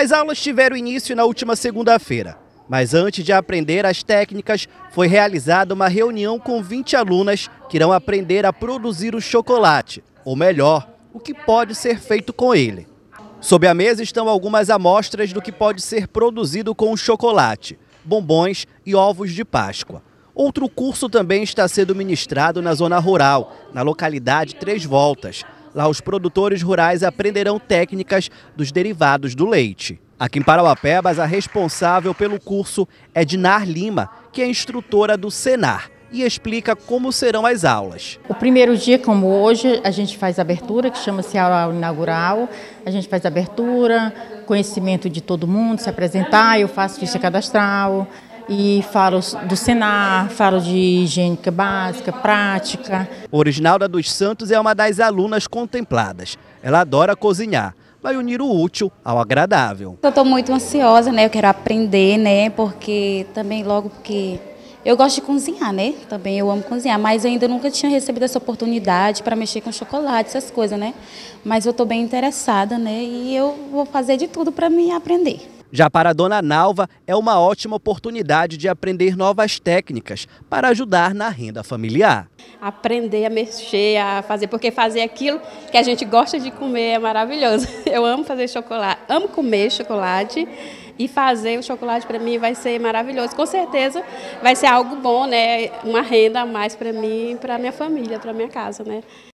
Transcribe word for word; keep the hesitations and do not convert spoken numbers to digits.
As aulas tiveram início na última segunda-feira, mas antes de aprender as técnicas, foi realizada uma reunião com vinte alunas que irão aprender a produzir o chocolate, ou melhor, o que pode ser feito com ele. Sob a mesa estão algumas amostras do que pode ser produzido com o chocolate, bombons e ovos de Páscoa. Outro curso também está sendo ministrado na zona rural, na localidade Três Voltas. Lá os produtores rurais aprenderão técnicas dos derivados do leite. Aqui em Parauapebas, a responsável pelo curso é Dinar Lima, que é instrutora do Senar, e explica como serão as aulas. O primeiro dia, como hoje, a gente faz abertura, que chama-se aula inaugural. A gente faz abertura, conhecimento de todo mundo, se apresentar, eu faço ficha cadastral e falo do Senar, falo de higiênica básica, prática. Originalda dos Santos é uma das alunas contempladas. Ela adora cozinhar. Vai unir o útil ao agradável. Eu estou muito ansiosa, né? Eu quero aprender, né? Porque também logo porque eu gosto de cozinhar, né? Também eu amo cozinhar, mas ainda nunca tinha recebido essa oportunidade para mexer com chocolate, essas coisas, né? Mas eu estou bem interessada, né? E eu vou fazer de tudo para mim aprender. Já para a dona Nalva, é uma ótima oportunidade de aprender novas técnicas para ajudar na renda familiar. Aprender a mexer, a fazer, porque fazer aquilo que a gente gosta de comer é maravilhoso. Eu amo fazer chocolate, amo comer chocolate e fazer o chocolate para mim vai ser maravilhoso. Com certeza vai ser algo bom, né? Uma renda a mais para mim e para minha família, para minha casa, né?